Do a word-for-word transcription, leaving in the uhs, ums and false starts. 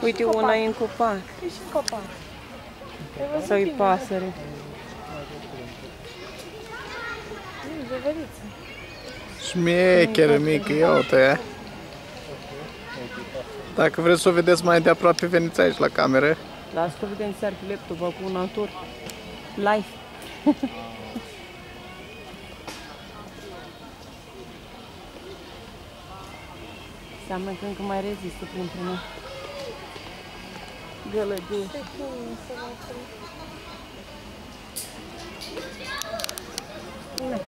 Uite, una e în copac. E și în copac. Sau e pasăre. Nu, veveriță. Șmecheră mică, ia uite. Dacă vreți să o vedeți mai de aproape, veniți aici la cameră. Lasă că vedem seara pe laptop cu un autor. Live. Înseamnă că încă mai rezistă printre noi. Gălăgie. Pe cum să vă